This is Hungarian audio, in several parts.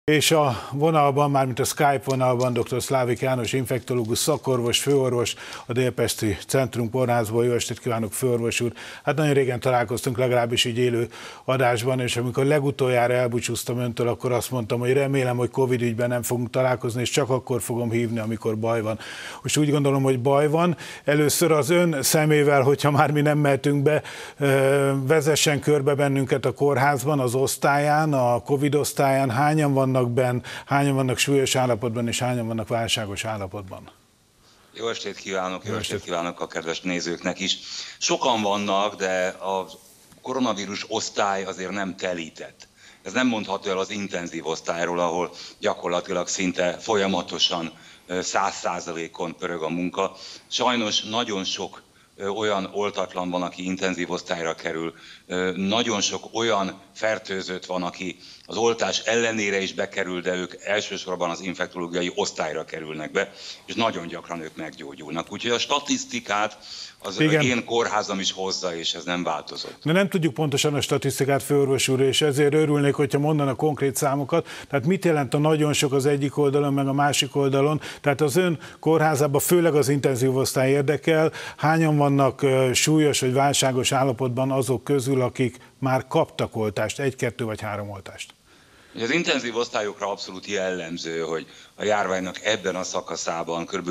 És a vonalban, mármint a Skype vonalban dr. Szlávik János infektológus szakorvos, főorvos, a Délpesti Centrum Kórházból. Jó estét kívánok, főorvos úr! Hát nagyon régen találkoztunk, legalábbis így élő adásban, és amikor legutoljára elbúcsúztam öntől, akkor azt mondtam, hogy remélem, hogy Covid ügyben nem fogunk találkozni, és csak akkor fogom hívni, amikor baj van. Most úgy gondolom, hogy baj van. Először az ön szemével, hogyha már mi nem mehetünk be, vezessen körbe bennünket a kórházban, az osztályán, a Covid osztályán. Hányan vannak benn, hányan vannak súlyos állapotban, és hányan vannak válságos állapotban? Jó estét kívánok, jó estét kívánok a kedves nézőknek is. Sokan vannak, de a koronavírus osztály azért nem telített. Ez nem mondható el az intenzív osztályról, ahol gyakorlatilag szinte folyamatosan 100%-on pörög a munka. Sajnos nagyon sok olyan oltatlan van, aki intenzív osztályra kerül, nagyon sok olyan fertőzött van, aki az oltás ellenére is bekerül, de ők elsősorban az infektológiai osztályra kerülnek be, és nagyon gyakran ők meggyógyulnak. Úgyhogy a statisztikát az én kórházam is hozza, és ez nem változott. De nem tudjuk pontosan a statisztikát, főorvos úr, és ezért örülnék, hogyha mondanak konkrét számokat. Tehát mit jelent a nagyon sok az egyik oldalon, meg a másik oldalon? Tehát az ön kórházában főleg az intenzív osztály érdekel. Hányan vannak súlyos vagy válságos állapotban azok közül, akik már kaptak oltást, 1, 2 vagy 3 oltást? Az intenzív osztályokra abszolút jellemző, hogy a járványnak ebben a szakaszában kb.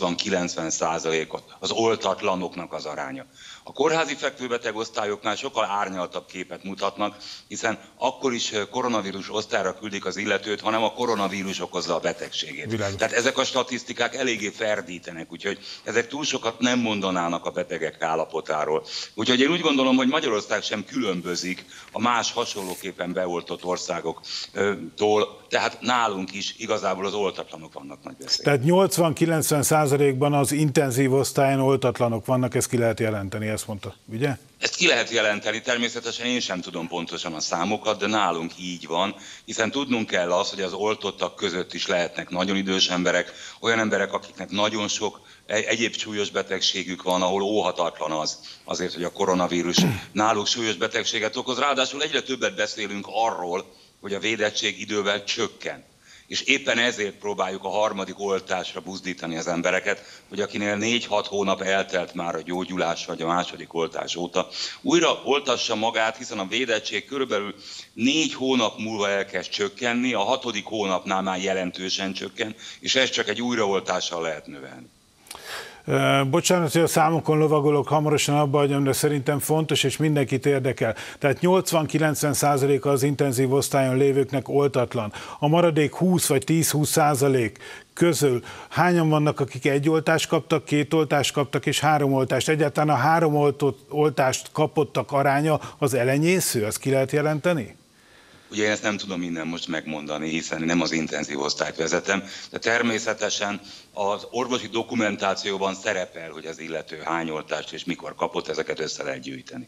80-90% az oltatlanoknak az aránya. A kórházi fekvőbeteg osztályoknál sokkal árnyaltabb képet mutatnak, hiszen akkor is koronavírus osztályra küldik az illetőt, hanem a koronavírus okozza a betegségét. Világos. Tehát ezek a statisztikák eléggé ferdítenek, úgyhogy ezek túl sokat nem mondanának a betegek állapotáról. Úgyhogy én úgy gondolom, hogy Magyarország sem különbözik a más hasonlóképpen beoltott országoktól, tehát nálunk is igazából az oltatlanok vannak nagy veszélyben. Tehát 80-90%-ban az intenzív osztályon oltatlanok vannak, ezt ki lehet jelenteni, ezt mondta, ugye? Ezt ki lehet jelenteni, természetesen én sem tudom pontosan a számokat, de nálunk így van, hiszen tudnunk kell azt, hogy az oltottak között is lehetnek nagyon idős emberek, olyan emberek, akiknek nagyon sok egyéb súlyos betegségük van, ahol óhatatlan azért, hogy a koronavírus náluk súlyos betegséget okoz. Ráadásul egyre többet beszélünk arról, hogy a védettség idővel csökken. És éppen ezért próbáljuk a harmadik oltásra buzdítani az embereket, hogy akinél 4-6 hónap eltelt már a gyógyulás vagy a második oltás óta, újra oltassa magát, hiszen a védettség körülbelül 4 hónap múlva elkezd csökkenni, a 6. hónapnál már jelentősen csökken, és ezt csak egy újraoltással lehet növelni. Bocsánat, hogy a számokon lovagolok, hamarosan abba hagyom, de szerintem fontos, és mindenkit érdekel. Tehát 80-90%-a az intenzív osztályon lévőknek oltatlan. A maradék 20 vagy 10-20% közül hányan vannak, akik 1 oltást kaptak, 2 oltást kaptak és 3 oltást? Egyáltalán a 3 oltást kapottak aránya az elenyésző, azt ki lehet jelenteni? Ugye én ezt nem tudom innen most megmondani, hiszen nem az intenzív osztályt vezetem, de természetesen az orvosi dokumentációban szerepel, hogy az illető hány oltást és mikor kapott, ezeket össze lehet gyűjteni.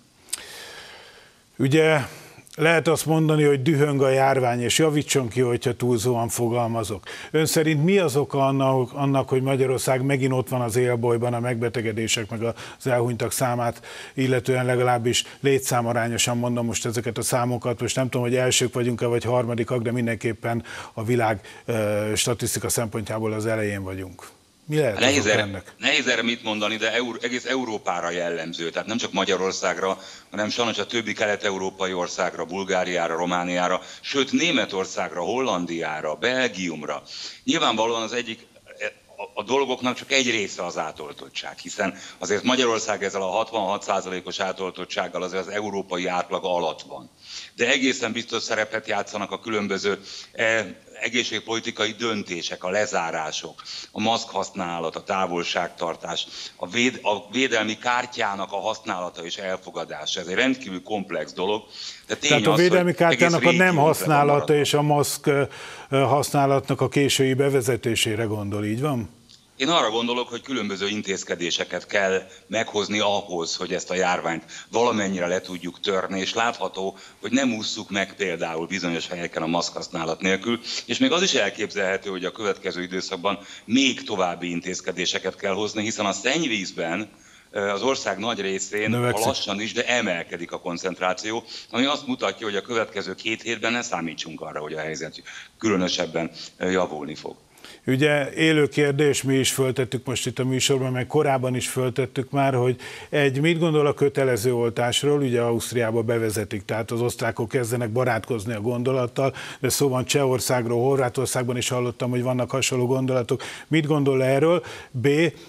Ugye lehet azt mondani, hogy dühöng a járvány, és javítson ki, hogyha túlzóan fogalmazok. Ön szerint mi az oka annak, hogy Magyarország megint ott van az élbolyban a megbetegedések, meg az elhunytak számát, illetően legalábbis létszámarányosan mondom most ezeket a számokat. Most nem tudom, hogy elsők vagyunk-e, vagy harmadikak, de mindenképpen a világ statisztika szempontjából az elején vagyunk. Mi lehet nehéz erre mit mondani, de egész Európára jellemző, tehát nem csak Magyarországra, hanem sajnos a többi kelet-európai országra, Bulgáriára, Romániára, sőt Németországra, Hollandiára, Belgiumra. Nyilvánvalóan az egyik a dolgoknak csak egy része az átoltottság, hiszen azért Magyarország ezzel a 66%-os átoltottsággal azért az európai átlag alatt van. De egészen biztos szerepet játszanak a különböző egészségpolitikai döntések, a lezárások, a maszk használat, a távolságtartás, a védelmi kártyának a használata és elfogadása. Ez egy rendkívül komplex dolog. De tehát a védelmi kártyának a nem használata és a maszk használatnak a késői bevezetésére gondol, így van? Én arra gondolok, hogy különböző intézkedéseket kell meghozni ahhoz, hogy ezt a járványt valamennyire le tudjuk törni, és látható, hogy nem ússzuk meg például bizonyos helyeken a maszkhasználat nélkül, és még az is elképzelhető, hogy a következő időszakban még további intézkedéseket kell hozni, hiszen a szennyvízben az ország nagy részén, ha lassan is, de emelkedik a koncentráció, ami azt mutatja, hogy a következő 2 hétben ne számítsunk arra, hogy a helyzet különösebben javulni fog. Ugye élő kérdés, mi is föltettük most itt a műsorban, meg korábban is föltettük már, hogy mit gondol a kötelező oltásról, ugye Ausztriába bevezetik, tehát az osztrákok kezdenek barátkozni a gondolattal, de szó van Csehországról, Horvátországban is hallottam, hogy vannak hasonló gondolatok. Mit gondol erről? B.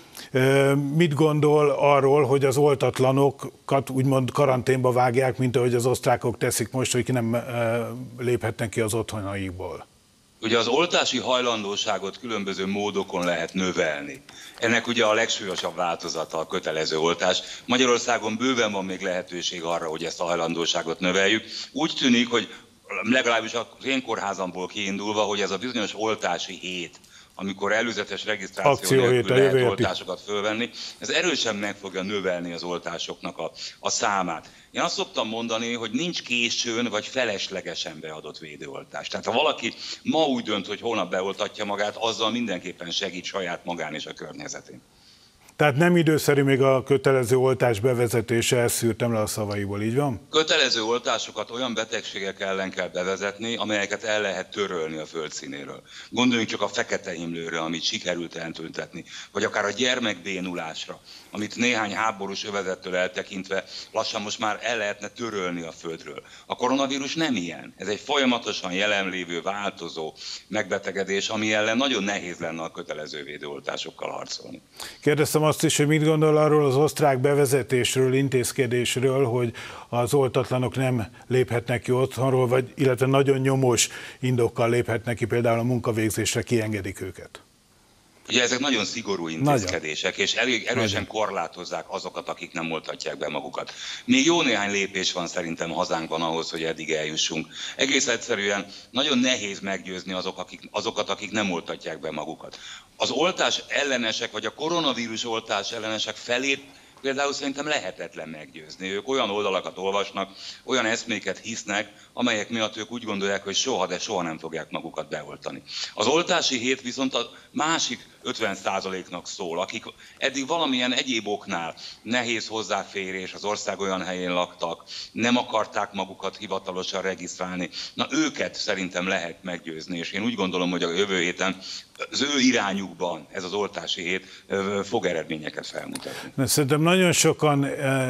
Mit gondol arról, hogy az oltatlanokat úgymond karanténba vágják, mint ahogy az osztrákok teszik most, hogy ki nem léphetnek ki az otthonaikból? Ugye az oltási hajlandóságot különböző módokon lehet növelni. Ennek ugye a legsúlyosabb változata a kötelező oltás. Magyarországon bőven van még lehetőség arra, hogy ezt a hajlandóságot növeljük. Úgy tűnik, hogy legalábbis az én kórházamból kiindulva, hogy ez a bizonyos oltási hét, amikor előzetes regisztráció nélkül lehet oltásokat fölvenni, ez erősen meg fogja növelni az oltásoknak a számát. Én azt szoktam mondani, hogy nincs későn vagy feleslegesen beadott védőoltás. Tehát ha valaki ma úgy dönt, hogy holnap beoltatja magát, azzal mindenképpen segít saját magán és a környezetén. Tehát nem időszerű még a kötelező oltás bevezetése, ezt szűrtem le a szavaiból, így van? Kötelező oltásokat olyan betegségek ellen kell bevezetni, amelyeket el lehet törölni a földszínéről. Gondoljunk csak a fekete himlőre, amit sikerült eltüntetni, vagy akár a gyermekbénulásra, amit néhány háborús övezettől eltekintve lassan most már el lehetne törölni a földről. A koronavírus nem ilyen. Ez egy folyamatosan jelenlévő, változó megbetegedés, ami ellen nagyon nehéz lenne a kötelező védőoltásokkal harcolni. Kérdeztem azt is, hogy mit gondol arról az osztrák bevezetésről, intézkedésről, hogy az oltatlanok nem léphetnek ki otthonról, vagy illetve nagyon nyomós indokkal léphetnek ki, például a munkavégzésre kiengedik őket. Ugye ezek nagyon szigorú intézkedések, és elég erősen korlátozzák azokat, akik nem oltatják be magukat. Még jó néhány lépés van szerintem hazánkban ahhoz, hogy eddig eljussunk. Egész egyszerűen nagyon nehéz meggyőzni azokat, akik nem oltatják be magukat. Az oltás ellenesek, vagy a koronavírus oltás ellenesek felét például szerintem lehetetlen meggyőzni. Ők olyan oldalakat olvasnak, olyan eszméket hisznek, amelyek miatt ők úgy gondolják, hogy soha, de soha nem fogják magukat beoltani. Az oltási hét viszont a másik 50%-nak szól, akik eddig valamilyen egyéb oknál nehéz hozzáférés, az ország olyan helyén laktak, nem akarták magukat hivatalosan regisztrálni. Na őket szerintem lehet meggyőzni, és én úgy gondolom, hogy a jövő héten az ő irányukban ez az oltási hét fog eredményeket felmutatni. Szerintem nagyon sokan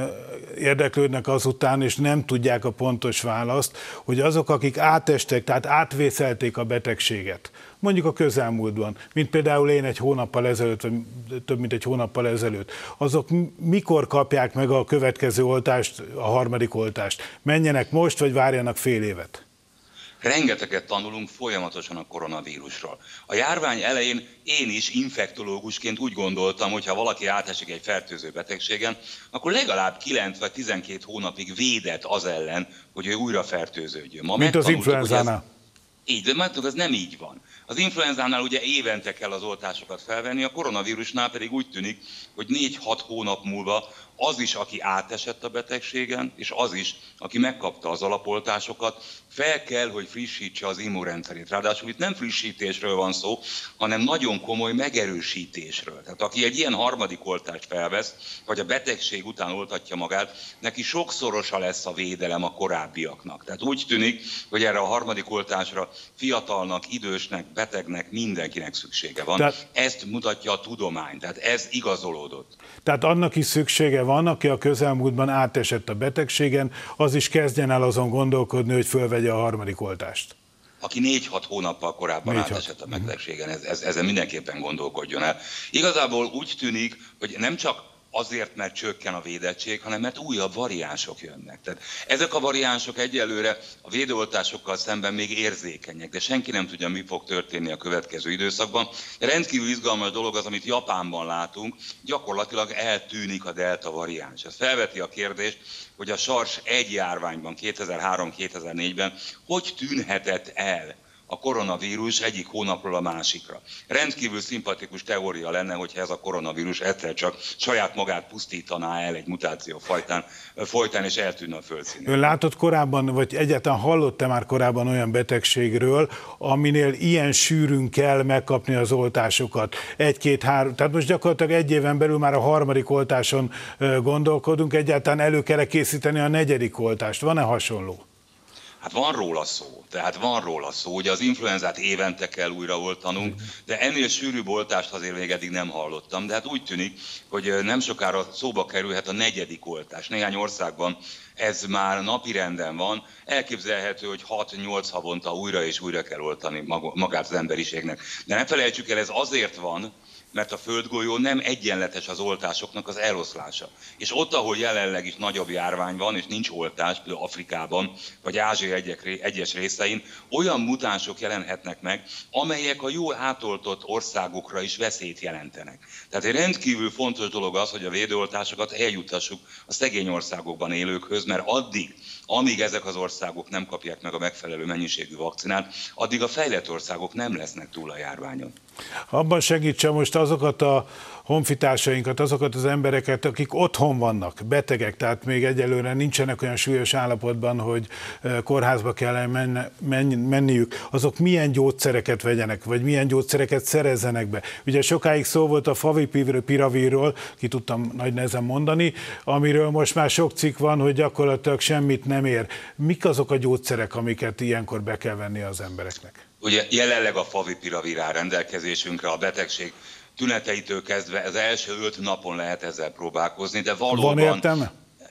érdeklődnek azután, és nem tudják a pontos választ, hogy azok, akik átestek, tehát átvészelték a betegséget, mondjuk a közelmúltban, mint például én egy hónappal ezelőtt, vagy több mint egy hónappal ezelőtt, azok mikor kapják meg a következő oltást, a harmadik oltást? Menjenek most, vagy várjanak fél évet? Rengeteget tanulunk folyamatosan a koronavírusról. A járvány elején én is infektológusként úgy gondoltam, hogy ha valaki átesik egy fertőző betegségen, akkor legalább 9 vagy 12 hónapig védett az ellen, hogy ő újra fertőződjön. Mint az influenzánál. Így, de mert ez nem így van. Az influenzánál ugye évente kell az oltásokat felvenni, a koronavírusnál pedig úgy tűnik, hogy 4-6 hónap múlva az is, aki átesett a betegségen, és az is, aki megkapta az alapoltásokat, fel kell, hogy frissítse az immunrendszerét. Ráadásul itt nem frissítésről van szó, hanem nagyon komoly megerősítésről. Tehát aki egy ilyen harmadik oltást felvesz, vagy a betegség után oltatja magát, neki sokszorosa lesz a védelem a korábbiaknak. Tehát úgy tűnik, hogy erre a harmadik oltásra fiatalnak, idősnek, betegnek, mindenkinek szüksége van. Ezt mutatja a tudomány, tehát ez igazolódott. Tehát annak is szüksége van, aki a közelmúltban átesett a betegségen, az is kezdjen el azon gondolkodni, hogy fölvegye a harmadik oltást. Aki 4-6 hónappal korábban átesett a betegségen, ezen mindenképpen gondolkodjon el. Igazából úgy tűnik, hogy nem csak azért, mert csökken a védettség, hanem mert újabb variánsok jönnek. Tehát ezek a variánsok egyelőre a védőoltásokkal szemben még érzékenyek, de senki nem tudja, mi fog történni a következő időszakban. De rendkívül izgalmas dolog az, amit Japánban látunk, gyakorlatilag eltűnik a delta variáns. Ez felveti a kérdést, hogy a SARS-1 járványban 2003-2004-ben hogy tűnhetett el a koronavírus egyik hónapról a másikra. Rendkívül szimpatikus teória lenne, hogyha ez a koronavírus egyszer csak saját magát pusztítaná el egy mutáció folytán és eltűnne a földszínen. Ön látott korábban, vagy egyáltalán hallott-e már korábban olyan betegségről, aminél ilyen sűrűn kell megkapni az oltásokat? Egy-két-három, tehát most gyakorlatilag egy éven belül már a harmadik oltáson gondolkodunk, egyáltalán elő kell készíteni a negyedik oltást. Van-e hasonló? Hát van róla szó, ugye az influenzát évente kell újraoltanunk, de ennél sűrűbb oltást azért még eddig nem hallottam, de hát úgy tűnik, hogy nem sokára szóba kerülhet a negyedik oltás. Néhány országban ez már napirenden van, elképzelhető, hogy 6-8 havonta újra és újra kell oltani magát az emberiségnek. De ne felejtsük el, ez azért van, mert a földgolyó nem egyenletes az oltásoknak az eloszlása. És ott, ahol jelenleg is nagyobb járvány van, és nincs oltás, például Afrikában, vagy Ázsia egyes részein, olyan mutánsok jelenhetnek meg, amelyek a jól átoltott országokra is veszélyt jelentenek. Tehát egy rendkívül fontos dolog az, hogy a védőoltásokat eljuttassuk a szegény országokban élőkhöz, mert amíg ezek az országok nem kapják meg a megfelelő mennyiségű vakcinát, addig a fejlett országok nem lesznek túl a járványon. Abban segítse most azokat a honfitársainkat, azokat az embereket, akik otthon vannak, betegek, tehát még egyelőre nincsenek olyan súlyos állapotban, hogy kórházba kell menniük, azok milyen gyógyszereket vegyenek, vagy milyen gyógyszereket szerezzenek be. Ugye sokáig szó volt a favipiravírról, ki tudtam nagy nehezen mondani, amiről most már sok cikk van, hogy gyakorlatilag semmit nem ér. Mik azok a gyógyszerek, amiket ilyenkor be kell venni az embereknek? Ugye jelenleg a favipiravir áll rendelkezésünkre, a betegség tüneteitől kezdve az első 5 napon lehet ezzel próbálkozni, de valóban... Van értelme?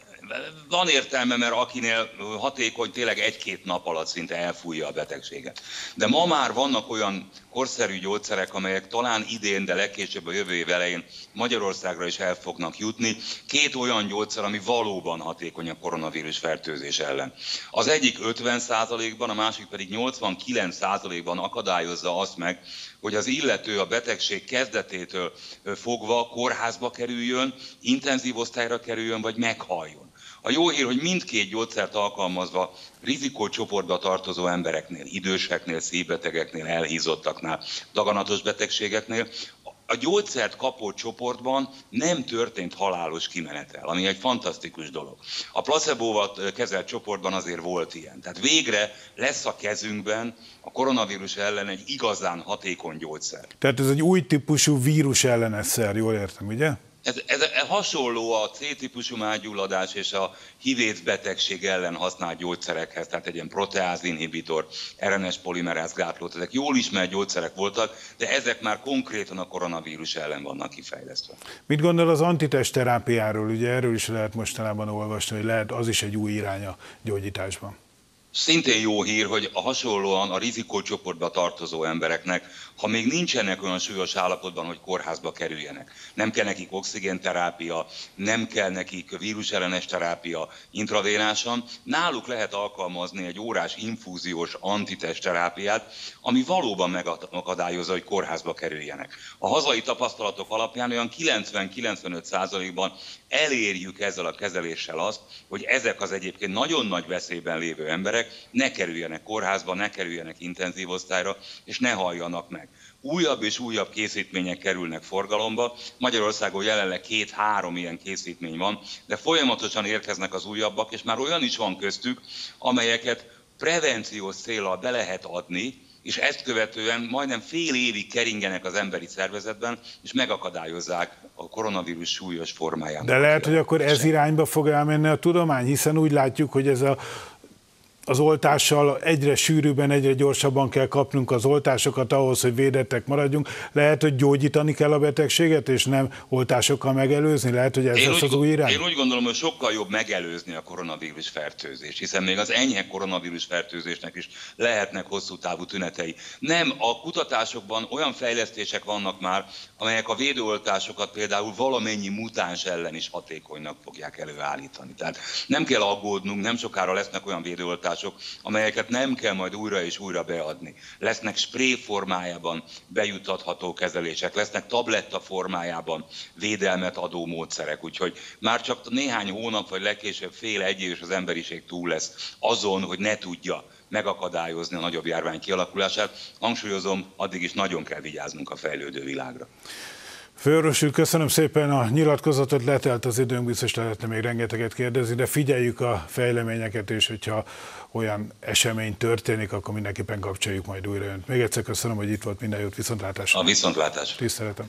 Van értelme, mert akinél hatékony, tényleg 1-2 nap alatt szinte elfújja a betegséget. De ma már vannak olyan korszerű gyógyszerek, amelyek talán idén, de legkésőbb a jövő év elején Magyarországra is el fognak jutni. 2 olyan gyógyszer, ami valóban hatékony a koronavírus fertőzés ellen. Az egyik 50%-ban, a másik pedig 89%-ban akadályozza azt meg, hogy az illető a betegség kezdetétől fogva kórházba kerüljön, intenzív osztályra kerüljön, vagy meghalljon. A jó hír, hogy mindkét gyógyszert alkalmazva rizikócsoportba tartozó embereknél, időseknél, szívbetegeknél, elhízottaknál, daganatos betegségeknél a gyógyszert kapó csoportban nem történt halálos kimenetel, ami egy fantasztikus dolog. A placebóval kezelt csoportban azért volt ilyen. Tehát végre lesz a kezünkben a koronavírus ellen egy igazán hatékony gyógyszer. Tehát ez egy új típusú vírus ellenes szer, jól értem, ugye? Ez hasonló a C-típusú mágyulladás és a HIV-AIDS betegség ellen használt gyógyszerekhez, tehát egy ilyen proteáz inhibitor, RNS polimeráz gátlót, ezek jól ismert gyógyszerek voltak, de ezek már konkrétan a koronavírus ellen vannak kifejlesztve. Mit gondol az antitestterápiáról? Ugye erről is lehet mostanában olvasni, hogy lehet az is egy új irány a gyógyításban. Szintén jó hír, hogy hasonlóan a rizikócsoportba tartozó embereknek, ha még nincsenek olyan súlyos állapotban, hogy kórházba kerüljenek, nem kell nekik oxigénterápia, nem kell nekik vírusellenes terápia intravénásan, náluk lehet alkalmazni egy órás infúziós antitestterápiát, ami valóban megakadályozza, hogy kórházba kerüljenek. A hazai tapasztalatok alapján olyan 90-95%-ban elérjük ezzel a kezeléssel azt, hogy ezek az egyébként nagyon nagy veszélyben lévő emberek ne kerüljenek kórházba, ne kerüljenek intenzív osztályra, és ne halljanak meg. Újabb és újabb készítmények kerülnek forgalomba. Magyarországon jelenleg 2-3 ilyen készítmény van, de folyamatosan érkeznek az újabbak, és már olyan is van köztük, amelyeket prevenciós céllal be lehet adni, és ezt követően majdnem fél évig keringenek az emberi szervezetben, és megakadályozzák a koronavírus súlyos formáját. De lehet, hogy akkor ez irányba fog elmenni a tudomány, hiszen úgy látjuk, hogy az oltással egyre sűrűbben, egyre gyorsabban kell kapnunk az oltásokat ahhoz, hogy védettek maradjunk. Lehet, hogy gyógyítani kell a betegséget, és nem oltásokkal megelőzni? Lehet, hogy ez lesz az új irány? Én úgy gondolom, hogy sokkal jobb megelőzni a koronavírus fertőzést, hiszen még az enyhe koronavírus fertőzésnek is lehetnek hosszú távú tünetei. Nem, a kutatásokban olyan fejlesztések vannak már, amelyek a védőoltásokat például valamennyi mutáns ellen is hatékonynak fogják előállítani. Tehát nem kell aggódnunk, nem sokára lesznek olyan védőoltások, oltások, amelyeket nem kell majd újra és újra beadni. Lesznek spré formájában bejuttatható kezelések, lesznek tabletta formájában védelmet adó módszerek, úgyhogy már csak néhány hónap, vagy legkésőbb fél-egy év, és az emberiség túl lesz azon, hogy ne tudja megakadályozni a nagyobb járvány kialakulását. Hangsúlyozom, addig is nagyon kell vigyáznunk a fejlődő világra. Főorvos úr, köszönöm szépen a nyilatkozatot, letelt az időnk, biztos lehetne még rengeteget kérdezni, de figyeljük a fejleményeket, és hogyha olyan esemény történik, akkor mindenképpen kapcsoljuk majd újra önt. Még egyszer köszönöm, hogy itt volt, minden jót, viszontlátásra. A viszontlátásra. Tiszteletem.